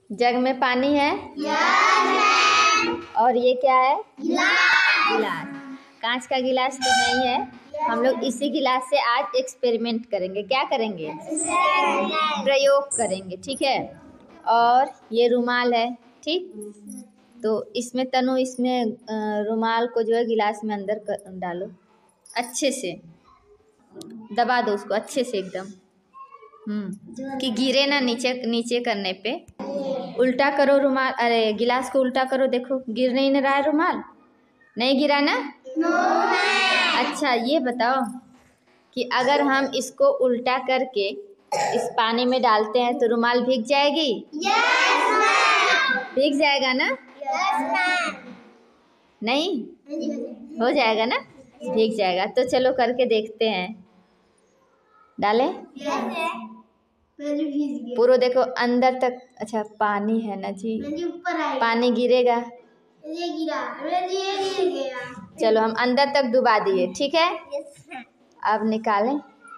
जग में पानी है। और ये क्या है? गिलास। कांच का गिलास तो नहीं है। हम लोग इसी गिलास से आज एक्सपेरिमेंट करेंगे। क्या करेंगे? प्रयोग करेंगे, ठीक है। और ये रुमाल है, ठीक। तो इसमें तनु, इसमें रुमाल को जो है गिलास में अंदर डालो, अच्छे से दबा दो उसको अच्छे से एकदम, कि गिरे ना नीचे। नीचे करने पे उल्टा करो रुमाल, अरे गिलास को उल्टा करो, देखो गिर नहीं रहा है रुमाल, नहीं गिरा ना? अच्छा ये बताओ कि अगर हम इसको उल्टा करके इस पानी में डालते हैं तो रुमाल भीग जाएगी? भीग जाएगा ना? नहीं हो जाएगा ना? भीग जाएगा। तो चलो करके देखते हैं। डाले पूरा, देखो अंदर तक। अच्छा पानी है ना जी, पानी गिरेगा। चलो हम अंदर तक डुबा दिए, ठीक है। अब निकालें।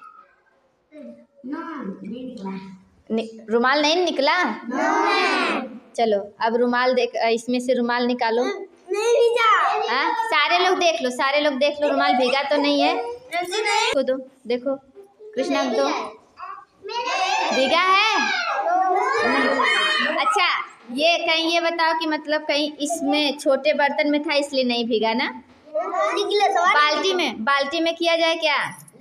रुमाल नहीं निकला? चलो अब रुमाल देख, इसमें से रुमाल निकालो। हाँ सारे लोग देख लो, सारे लोग देख लो, रुमाल भीगा तो नहीं है? देखो दो, देखो कृष्णा दो, भीगा है? अच्छा ये कहीं ये बताओ कि मतलब कहीं इसमें छोटे बर्तन में था इसलिए नहीं भीगा ना? बाल्टी में किया जाए क्या?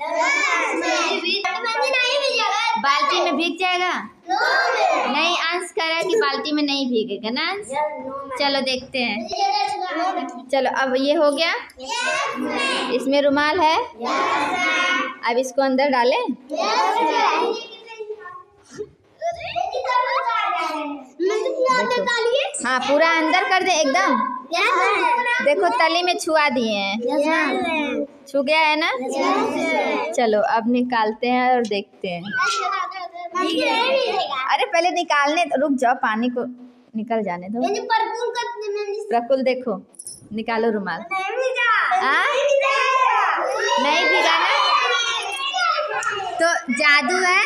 बाल्टी में भीग जाएगा? नहीं, अंश कह रहा है कि बाल्टी में नहीं भीगेगा ना अंश? चलो देखते हैं। चलो अब ये हो गया, इसमें रुमाल है। अब इसको अंदर डालें। हाँ पूरा अंदर कर दे एकदम। देखो तली में छुआ दिए हैं, छू गया है ना? चलो अब निकालते हैं और देखते हैं। अरे पहले निकालने, रुक जाओ, पानी को निकल जाने दो। प्रकुल देखो, निकालो रुमाल। नहीं भीगा ना? तो जादू है।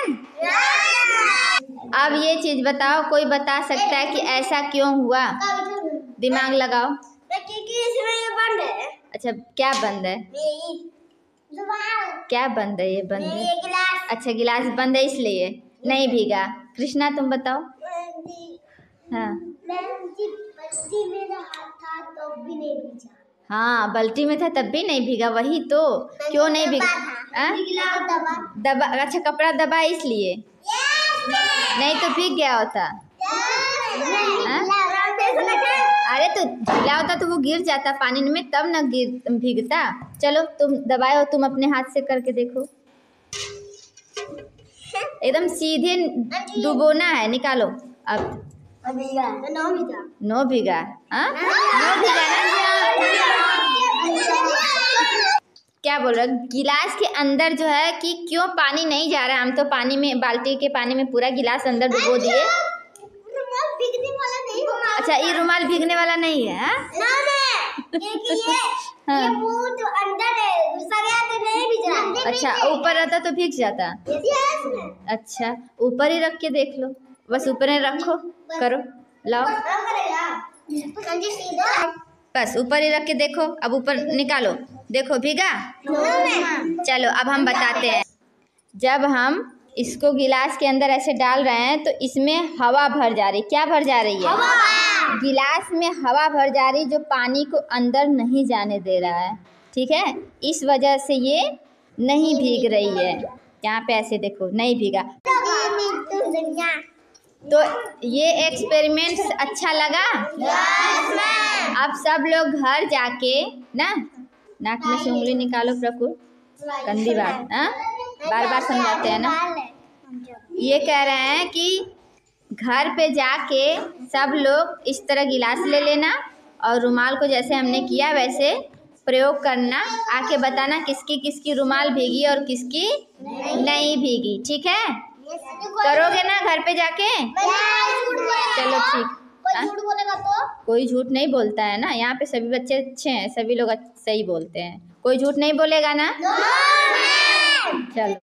अब ये चीज बताओ, कोई बता सकता है कि ऐसा क्यों हुआ? दिमाग लगाओ। इसमें ये बंद है। अच्छा क्या बंद है? क्या बंद है? ये बंद है। अच्छा गिलास बंद है इसलिए नहीं भीगा। कृष्णा तुम बताओ। हाँ हाँ बाल्टी में था तब भी नहीं भीगा, वही तो। क्यों नहीं भीगा? दबा, अच्छा कपड़ा दबा इसलिए, नहीं तो भीग गया होता। अरे तो ढीला होता तो वो गिर जाता पानी में, तब ना भीगता। चलो तुम दबाओ, तुम अपने हाथ से करके देखो। एकदम सीधे डुबोना है, निकालो अब। नो भीगा? हाँ नो भीगा ना? क्या बोल रहा? गिलास के अंदर जो है कि क्यों पानी नहीं जा रहा है? हम तो पानी में, बाल्टी के पानी में पूरा गिलास अंदर डुबो दिए। अच्छा ये रुमाल भीगने वाला नहीं है? हाँ? ये तो अंदर है, तो नहीं भीग रहा। अच्छा ऊपर रहता तो भीग जाता। अच्छा ऊपर ही रख के देख लो, बस ऊपर ही रखो, करो, लाओ बस ऊपर ही रख के देखो। अब ऊपर निकालो, देखो भीगा? चलो अब हम बताते हैं। जब हम इसको गिलास के अंदर ऐसे डाल रहे हैं तो इसमें हवा भर जा रही। क्या भर जा रही है? गिलास में हवा भर जा रही, जो पानी को अंदर नहीं जाने दे रहा है, ठीक है। इस वजह से ये नहीं भीग रही है। यहाँ पे ऐसे देखो, नहीं भीगा। तो ये एक्सपेरिमेंट अच्छा लगा? अब सब लोग घर जाके ना, नाक में से उंगली निकालो प्रकुल, गंदी बात। हाँ बार बार समझाते हैं ना। ये कह रहे हैं कि घर पे जाके सब लोग इस तरह गिलास ले लेना और रुमाल को जैसे हमने किया वैसे प्रयोग करना, आके बताना किसकी किसकी रुमाल भीगी और किसकी नहीं भीगी, ठीक है? करोगे ना घर पे जाके? चलो ठीक। कोई झूठ नहीं बोलता है ना, यहाँ पे सभी बच्चे अच्छे हैं, सभी लोग सही बोलते हैं, कोई झूठ नहीं बोलेगा ना? चलो।